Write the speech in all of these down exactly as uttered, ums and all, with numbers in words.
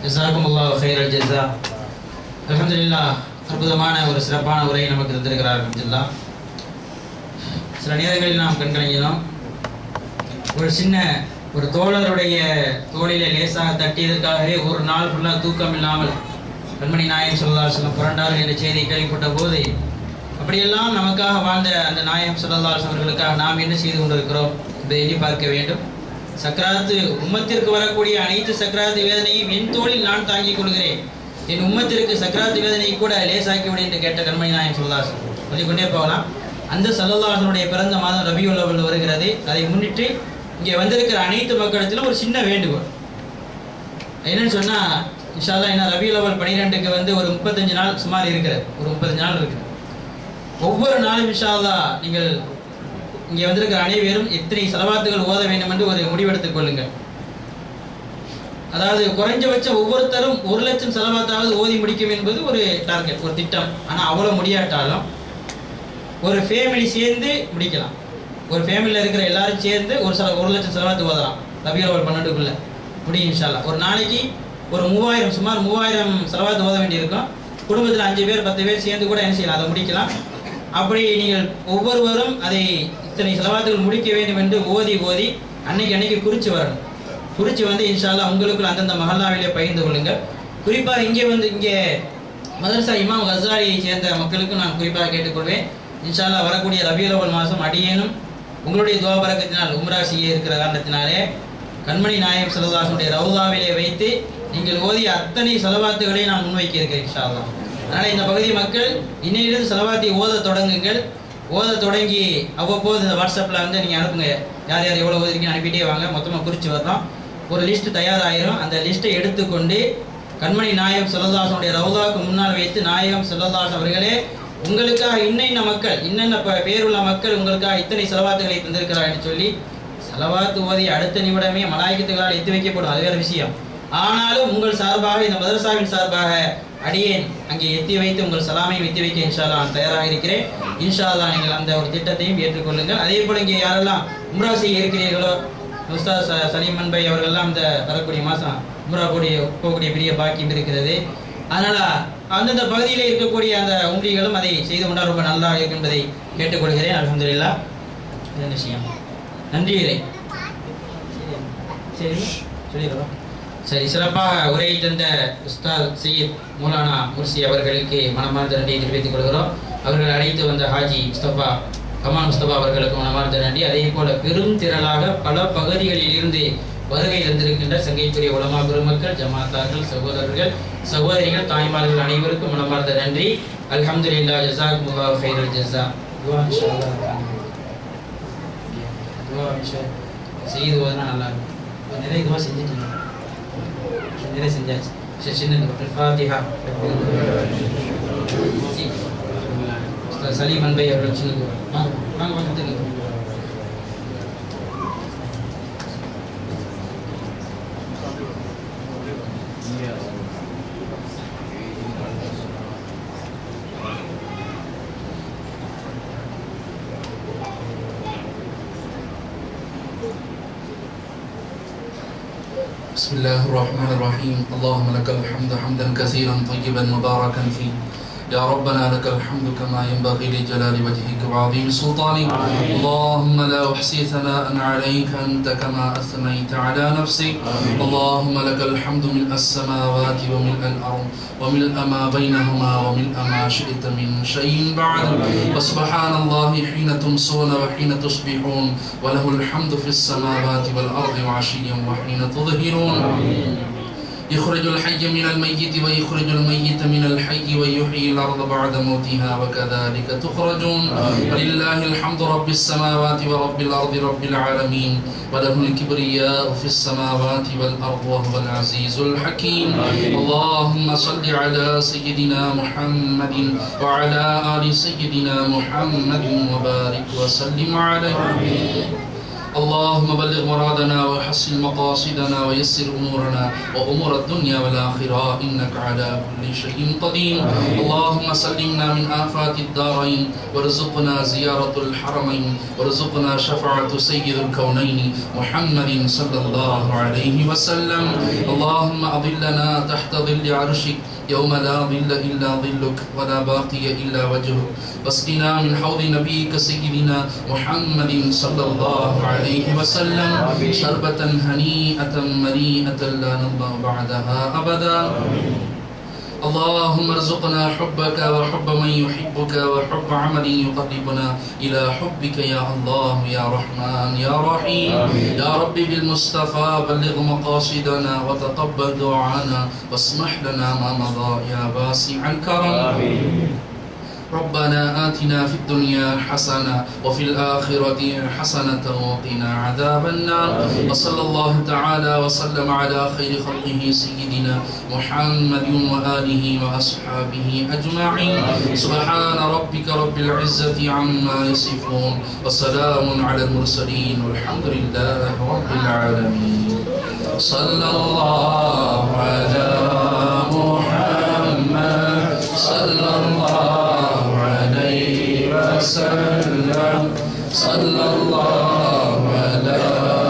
ஜஸாகுமுல்லாஹு ஹைரல் ஜஸா. அல்ஹம்துலில்லாஹ், அற்புதமான ஒரு சிறப்பான உரையை நமக்கு தந்திருக்கிறார். அல்ஹம்துலில்லாஹ். சில நேரங்களில் நாம் கண்காணிக்கிறோம், ஒரு சின்ன ஒரு தோழருடைய தோளிலே லேசாக தட்டியதற்காகவே ஒரு நாள் ஃபுல்லாக தூக்கம் இல்லாமல் கண்மணி நாயகம் ஸல்லல்லாஹு அலைஹி வஸல்லம் புரண்டார்கள் என்ற செய்தியை கேள்விப்பட்ட போது, அப்படியெல்லாம் நமக்காக வாழ்ந்த அந்த நாயகம் ஸல்லல்லாஹு அலைஹி வஸல்லம் அவர்களுக்காக நாம் என்ன செய்து கொண்டிருக்கிறோம் என்பதை எண்ணி பார்க்க வேண்டும். சக்கராத்து உம்மத்திற்கு வரக்கூடிய அனைத்து சக்கராத்து வேதனையும் என் தோளில் நான் தாங்கிக் கொள்கிறேன், என் உம்மத்திற்கு சக்கராத்து வேதனையை கூட லேசாக்கி விடு என்று கேட்ட கண்மணி நாயகம் ஸல்லல்லாஹு அலைஹி வஸல்லம் சொல்லிக்கொண்டே போகலாம். அந்த ஸல்லல்லாஹு அலைஹி வஸல்லம் பிறந்த மாதம் ரபியுல் அவ்வல் வருகிறது. அதை முன்னிட்டு இங்கே வந்திருக்கிற அனைத்து மக்களிடத்திலும் ஒரு சின்ன வேண்டுகோள் என்னன்னு சொன்னால், இன்ஷா அல்லாஹ் என்ன ரபியுல் அவ்வல் பன்னிரெண்டுக்கு வந்து ஒரு முப்பத்தஞ்சு நாள் சுமார் இருக்கிறது, ஒரு முப்பத்தஞ்சு நாள் இருக்குது. ஒவ்வொரு நாளும் இன்ஷா அல்லாஹ் நீங்கள் இங்கே வந்திருக்கிற அனைவரும் எத்தனை ஸலவாத்துகள் ஓத வேண்டும் என்று ஒரு முடிவெடுத்துக் கொள்ளுங்கள். அதாவது குறைஞ்சபட்சம் ஒவ்வொருத்தரும் ஒரு லட்சம் ஸலவாத்தாவது ஓதி முடிக்கும் என்பது ஒரு டார்கெட், ஒரு திட்டம். ஆனால் அவ்வளோ முடியாட்டாலும் ஒரு ஃபேமிலி சேர்ந்து முடிக்கலாம். ஒரு ஃபேமிலியில் இருக்கிற எல்லாரும் சேர்ந்து ஒரு சில ஒரு லட்சம் ஸலவாத்து ஓதலாம் ரபியுல் அவ்வல் பன்னெண்டுக்குள்ளே முடியும் இன்ஷா அல்லாஹ். ஒரு நாளைக்கு ஒரு மூவாயிரம் சுமார் மூவாயிரம் ஸலவாத்து ஓத வேண்டியிருக்கும். குடும்பத்தில் அஞ்சு பேர் பத்து பேர் சேர்ந்து கூட என்ன செய்யலாம், அதை முடிக்கலாம். அப்படி நீங்கள் ஒவ்வொருவரும் அதை இத்தனை ஸலவாத்துகள் முடிக்க வேண்டும் என்று ஓதி ஓதி அன்னைக்கு அன்னைக்கு குறித்து வரணும். குறித்து வந்து இன்ஷா அல்லாஹ் உங்களுக்குள் அந்தந்த மஹல்லாவிலே பகிர்ந்து கொள்ளுங்கள். குறிப்பாக இங்கே வந்து இங்கே மதரசா இமாம் கஸாலியை சேர்ந்த மக்களுக்கு நான் குறிப்பாக கேட்டுக்கொள்வேன். இன்ஷா அல்லாஹ் வரக்கூடிய ரபியுல் அவ்வல் மாதம் அடியேனும் உங்களுடைய துஆ பரக்கத்தினால் உம்ரா செய்ய இருக்கிற காரணத்தினாலே கண்மணி நாயகம் ஸல்லல்லாஹு அலைஹி வஸல்லம் ரவுதாவிலே வைத்து நீங்கள் ஓதிய அத்தனை ஸலவாத்துகளை நான் முன்வைக்க இருக்கிறேன் இன்ஷா அல்லாஹ். அதனால் இந்த பகுதி மக்கள் இன்னையிலிருந்து ஸலவாத்தை ஓத தொடங்குங்கள். ஓத தொடங்கி அவ்வப்போது இந்த வாட்ஸ்அப்பில் வந்து நீங்கள் அனுப்புங்க, யார் யார் எவ்வளோ ஓதிருக்கீங்கன்னு அனுப்பிட்டே வாங்க. மொத்தமாக குறித்து வரலாம். ஒரு லிஸ்ட்டு தயாராகிடும். அந்த லிஸ்ட்டை எடுத்துக்கொண்டு கண்மணி நாயகம் ஸல்லல்லாஹு அலைஹி வஸல்லம் ரவுதாவுக்கு முன்னால் வைத்து நாயகம் ஸல்லல்லாஹு அலைஹி வஸல்லம் அவர்களே உங்களுக்காக இன்னென்ன மக்கள் இன்னென்ன பேருள்ள மக்கள் உங்களுக்காக இத்தனை ஸலவாத்துகளை தந்திருக்கிறார் என்று சொல்லி ஸலவாத்து ஓதி அடுத்த நிமிடமே மலாயிக்கத்துகளால் எத்தி வைக்கப்படும், அது வேறு விஷயம். ஆனாலும் உங்கள் சார்பாக இந்த மதரசாவின் சார்பாக அடியேன் அங்கே எத்தி வைத்து உங்கள் சலாமையும் எத்தி வைக்க இன்ஷா அல்லாஹ் நான் தயாராக இருக்கிறேன். இன்ஷா அல்லாஹ் நீங்கள் அந்த ஒரு திட்டத்தையும் ஏற்றுக்கொள்ளுங்கள். அதே போல் இங்கே யாரெல்லாம் உம்ரா செய்ய இருக்கிறீர்களோ, உஸ்தாத் சலீமன் பை அவர்கள்லாம் இந்த வரக்கூடிய மாதம் உம்ரா கூடிய போகக்கூடிய பெரிய பாக்கியம் இருக்கிறது. அதனால் அந்தந்த பகுதியில் இருக்கக்கூடிய அந்த உம்ரிகளும் அதை செய்து கொண்டால் ரொம்ப நல்லா இருக்கும் என்பதை கேட்டுக்கொள்கிறேன். அல்ஹம்துலில்லாஹ். இது விஷயம் நன்றி இறை சரி சொல்லிடுறோம். சரி, சிறப்பாக உரையை தந்த உஸ்தாத் சையீத் மௌலானா முர்சி அவர்களுக்கு மனமார்ந்த நன்றியை தெரிவித்துக் கொள்கிறோம். அவர்கள் அழைத்து வந்த ஹாஜி முஸ்தபா கமால் முஸ்தபா அவர்களுக்கு மனமார்ந்த நன்றி. அதே போல பெரும் திரளாக பல பகுதிகளில் இருந்து வருகை தந்திருக்கின்ற சங்கைக்குரிய உலமா பெருமக்கள், ஜமாத்தார்கள், சகோதரர்கள், சகோதரிகள், தாய்மார்கள் அனைவருக்கும் மனமார்ந்த நன்றி. அல்ஹம்துலில்லாஹ். ஜஸாகுமுல்லாஹு ஹைரல் ஜஸா. துஆ இன்ஷா அல்லாஹ் துஆ இன்ஷா செய்து ஓதுனா நல்லா இருக்கும். நிறைய துஆ செஞ்சுட்டீங்க, நிறைய செஞ்சாச்சு. சரி, சின்ன ஃபாத்திஹா சலீமன் பை அவர்கள் சின்னது வாங்க வாங்க வாங்க. بسم الله الرحمن الرحيم. اللهم لك الحمد حمدا كثيرا طيبا مباركا فيه. يا ربنا لك الحمد كما ينبغي لجلال وجهك وعظيم سلطانك. اللهم لا أحصي ثناء عليك أنت كما أثنيت على نفسك. اللهم لك الحمد ملء السماوات وملء الأرض وملء ما بينهما وملء ما شئت من شيء بعد. وسبحان الله حين تمسون وحين تصبحون وله الحمد في السماوات والأرض وعشيا وحين تظهرون. يخرج الحي من الميت ويخرج الميت من الحي ويحيي الأرض بعد موتها وكذلك تخرجون. ولله الحمد رب السماوات ورب الأرض رب العالمين وله الكبرياء في السماوات والأرض وهو العزيز الحكيم. اللهم صل على سيدنا محمد وعلى آل سيدنا محمد وبارك وسلم عليه. اللهم بلغ مرادنا وحسن مقاصدنا ويسر أمورنا وأمور الدنيا والآخرة إنك على كل شيء قدير. اللهم سلمنا من آفات الدارين وارزقنا زيارة الحرمين وارزقنا شفاعة سيد الكونين محمد صلى الله عليه وسلم. اللهم أظلنا تحت ظل عرشك يوم لا ظل إلا ظلك ولا باقي إلا وجهك، واسقنا من حوض نبيك سيدنا محمد صلى الله عليه وسلم شربة هنيئة مريئة لا نظمأ بعدها أبدا. اللهم ارزقنا حبك وحب من يحبك وحب عمل يقربنا إلى حبك يا الله يا رحمن يا رحيم. يا رب بالمصطفى بلغ مقاصدنا وتقبل دعانا واسمح لنا ما مضى يا واسع الكرم. ربنا آتنا في الدنيا حسنة وفي الآخرة حسنة وقنا عذاب النار. وصلى الله تعالى وسلم على خير خلقه سيدنا محمد وآله وأصحابه أجمعين. سبحان ربك رب العزة عما يصفون وسلام على المرسلين والحمد لله رب العالمين. صلى الله على محمد صلى الله عليه وسلم. صلى الله على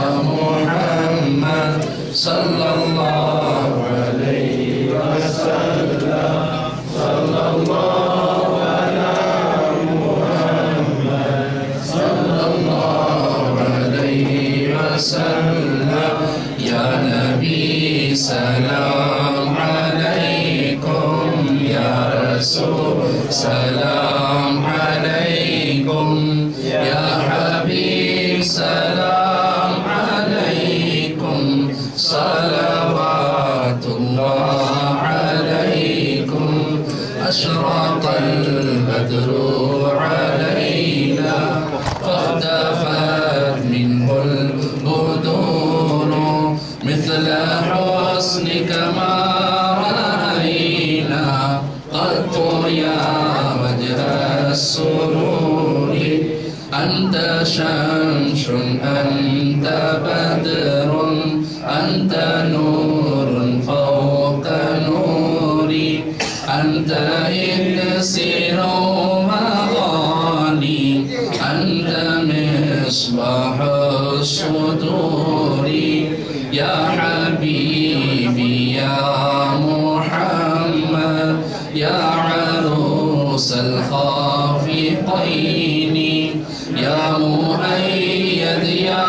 محمد صلى الله عليه وسلم. صلى الله على محمد صلى الله عليه وسلم. يا نبي سلام عليكم، يا رسول سلام عليكم، يا حبيب سلام عليكم، صلوات الله عليكم. أشرق البدر علينا فاختفت منه البدور، مثل حسنك ما رأينا قط يا وجه السرور. أنت شمس أنت بدر أنت نور فوق نوري. أنت إكسير مغاني أنت مصباح الصدور. يا حبيبي يا محمد يا عروس الخافقين، يا مؤيد يا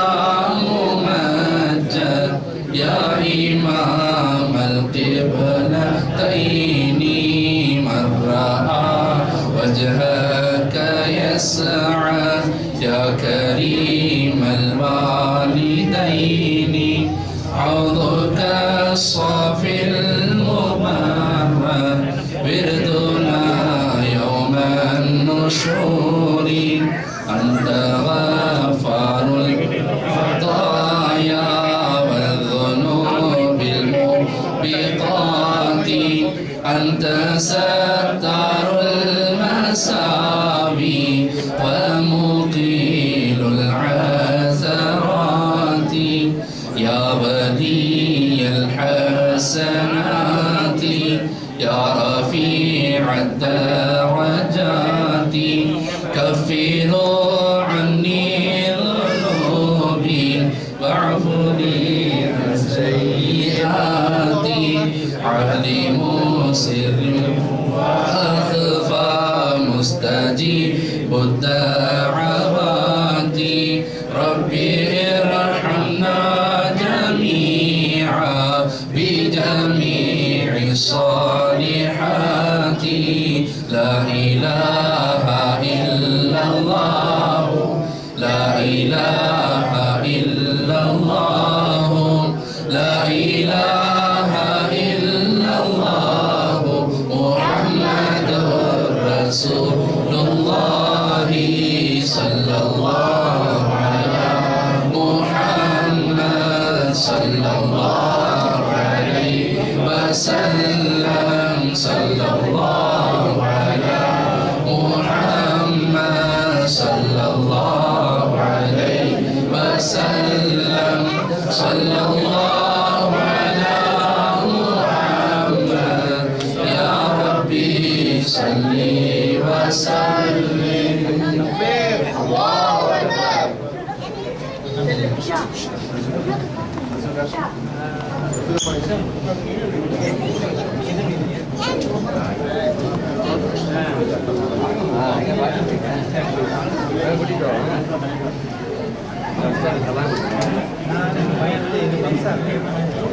ممجد يا إمام القبلتين. من رأى وجهك يسعى يا كريم الوالدين. عوضك الصافي المبارك وردنا يوم النشور. أنت غفار الخطايا والذنوب الموبقات. أنت ستار المساوي ومقيل العثرات. يا ولي الحسنات يا رفيع الدرجات. كفروا عني ذنوبي واعفوا لي عن سيئاتي. علم سر وأخفى مستجيب الدعوات. ربي ارحمنا جميعا بجميع الصالحات. لا إله إلا الله لا إله إلا الله لا إله إلا الله محمد رسول الله. صلى الله على محمد صلى الله عليه وسلم. صلى الله على محمد صلى الله عليه وسلم. Ah, ini bangsa.